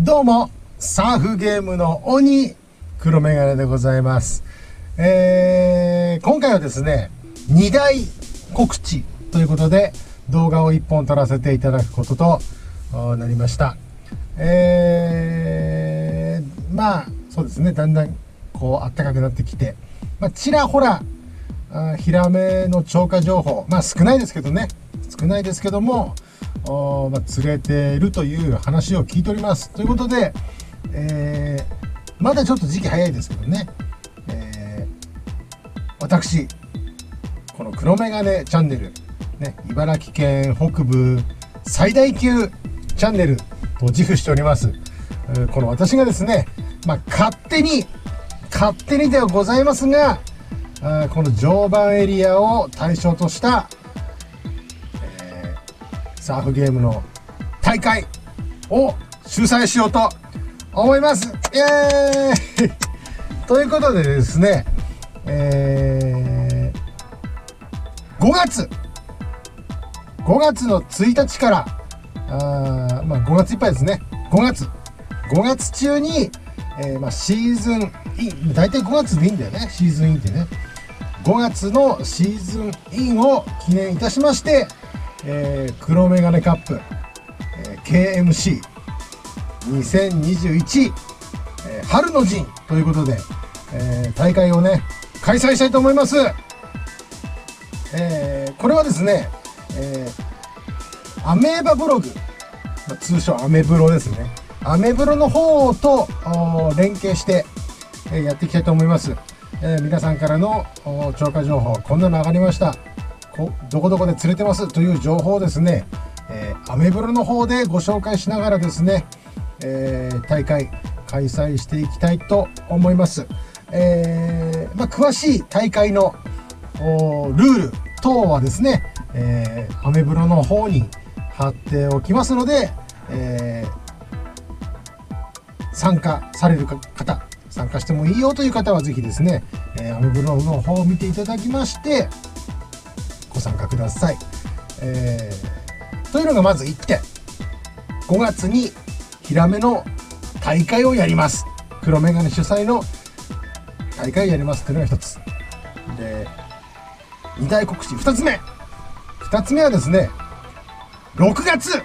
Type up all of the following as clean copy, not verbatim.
どうも、サーフゲームの鬼、黒メガネでございます。今回はですね、2大告知ということで、動画を1本撮らせていただくこととなりました。まあ、そうですね、だんだんこう、暖かくなってきて、ちらほら、ヒラメの超過情報、少ないですけどね、少ないですけども、釣れているという話を聞いております。ということで、まだちょっと時期早いですけどね、私この黒メガネチャンネル、ね、茨城県北部最大級チャンネルと自負しております。この私がですね、勝手にではございますが、この常磐エリアを対象としたサーフゲームの大会を主催しようと思います。イエーイということでですね、5月の1日から5月いっぱいですね。5月中に、シーズンイン、大体5月でいいんだよね、シーズンインってね。5月のシーズンインを記念いたしまして、黒メガネカップ、KMC2021、春の陣ということで、大会をね開催したいと思います。これはですね、アメーバブログ、通称アメブロですね。アメブロの方と連携して、やっていきたいと思います。皆さんからの超過情報、こんなの上がりました、どこどこで釣れてますという情報をですね、アメブロの方でご紹介しながらですね、大会開催していきたいと思います。詳しい大会のルール等はですね、アメブロの方に貼っておきますので、参加される方、参加してもいいよという方はぜひですね、アメブロの方を見ていただきましてご参加ください。というのがまず1点。5月にヒラメの大会をやります。黒メガネ主催の大会をやりますというのが1つで、2大告知。2つ目はですね、6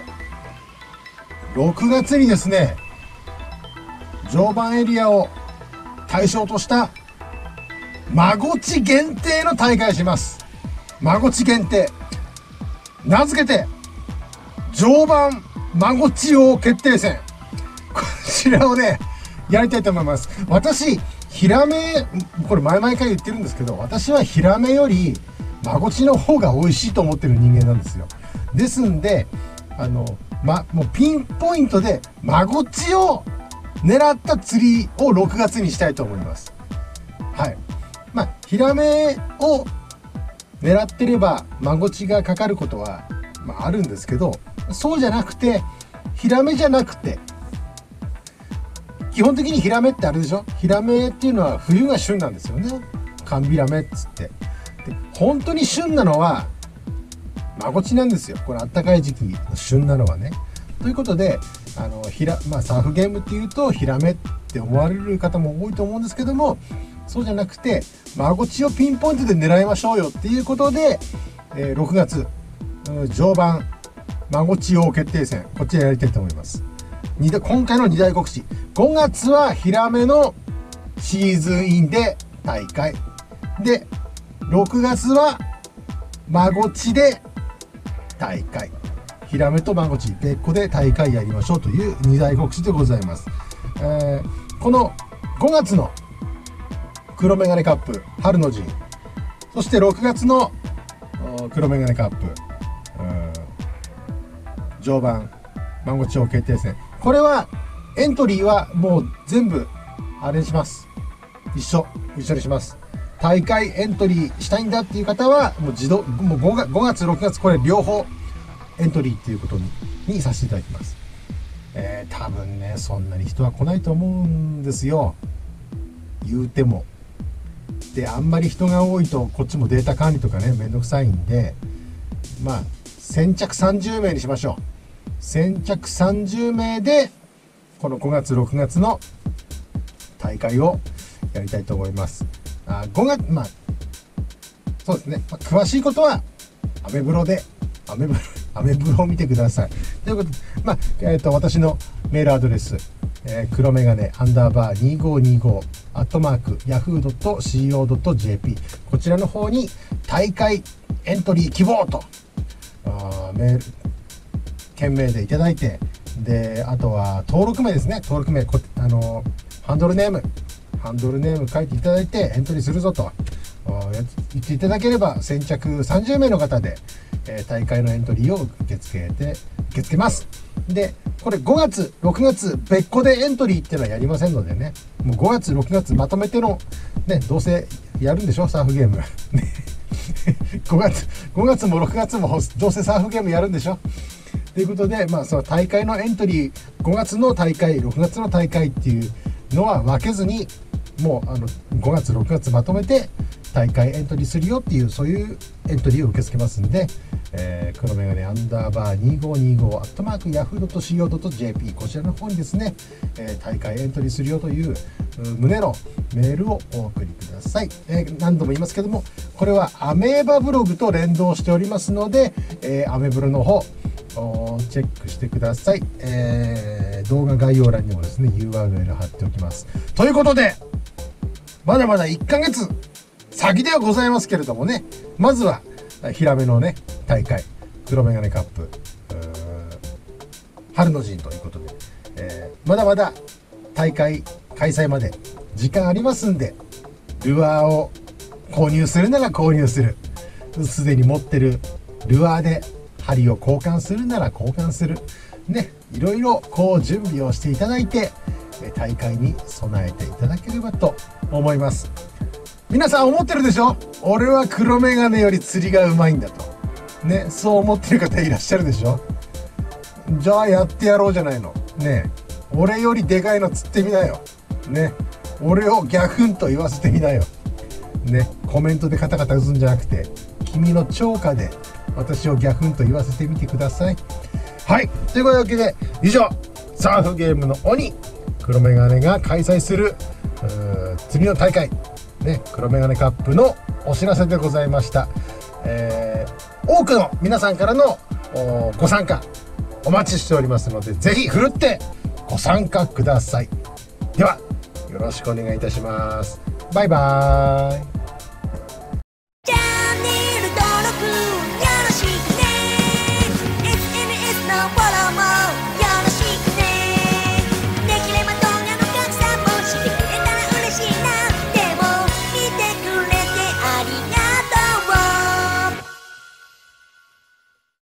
月にですね、常磐エリアを対象としたマゴチ限定の大会をします。マゴチ限定、名付けて常磐マゴチ王決定戦、こちらをねやりたいと思います。私ヒラメ、これ前々から言ってるんですけど、私はヒラメよりマゴチの方が美味しいと思ってる人間なんですよ。ですんでもうピンポイントでマゴチを狙った釣りを6月にしたいと思います。はい。ヒラメを狙ってればマゴチがかかることは、あるんですけど、そうじゃなくて、ヒラメじゃなくて、基本的にヒラメってあれでしょ、ヒラメっていうのは冬が旬なんですよね。カンビラメっつって。で、本当に旬なのはマゴチなんですよ。これあったかい時期の旬なのはね。ということで、サーフゲームっていうとヒラメって思われる方も多いと思うんですけども、そうじゃなくてマゴチをピンポイントで狙いましょうよっていうことで、6月常磐マゴチ王決定戦、こっちらやりたいと思います。今回の2大告知。5月はヒラメのシーズンインで大会で、6月はマゴチで大会、ヒラメとマゴチ別個で大会やりましょうという2大告知でございます。この5月の黒メガネカップ春の陣、そして6月の黒メガネカップ常磐マゴチ王決定戦、これはエントリーはもう全部あれにします。一緒にします。大会エントリーしたいんだっていう方はもうもう5月6月これ両方エントリーっていうことにさせていただきます。多分ねそんなに人は来ないと思うんですよ、言うても。で、あんまり人が多いとこっちもデータ管理とかねめんどくさいんで、先着30名にしましょう。先着30名でこの5月6月の大会をやりたいと思います。5月、そうですね、詳しいことはアメブロを見てください。ということで、私のメールアドレス、黒メガネ_2525 yahoo.co.jp、 こちらの方に大会エントリー希望とメール件名でいただいて、であとは登録名ですね、登録名ハンドルネーム書いていただいてエントリーするぞと言っていただければ、先着30名の方で、大会のエントリーを受け付けます。でこれ5月6月別個でエントリーっていうのはやりませんのでね、もう5月6月まとめてのね、どうせやるんでしょサーフゲーム5月も6月もどうせサーフゲームやるんでしょということで、その大会のエントリー、5月の大会6月の大会っていうのは分けずに、もう5月6月まとめて大会エントリーするよっていう、そういうエントリーを受け付けますんで、黒メガネ_2525 yahoo.co.jp、 こちらの方にですね、大会エントリーするよという旨のメールをお送りください。何度も言いますけども、これはアメーバブログと連動しておりますので、アメブロの方チェックしてください。動画概要欄にもですね URL 貼っておきます。ということで、まだまだ1ヶ月先ではございますけれどもね、まずはヒラメのね大会黒メガネカップ春の陣ということで、まだまだ大会開催まで時間ありますんで、ルアーを購入するなら購入する、すでに持ってるルアーで針を交換するなら交換するね、いろいろ準備をしていただいて大会に備えていただければと思います。皆さん思ってるでしょ、俺は黒メガネより釣りがうまいんだとね、そう思ってる方いらっしゃるでしょ。じゃあやってやろうじゃないのね。俺よりでかいの釣ってみなよね、俺をギャフンと言わせてみなよね。コメントでカタカタ打つんじゃなくて、君の聴歌で私をギャフンと言わせてみてください。はい、というわけで以上、サーフゲームの鬼黒メガネが開催する釣りの大会ね、黒メガネカップのお知らせでございました。多くの皆さんからのご参加お待ちしておりますので、ぜひふるってご参加ください。ではよろしくお願いいたします。バイバーイ。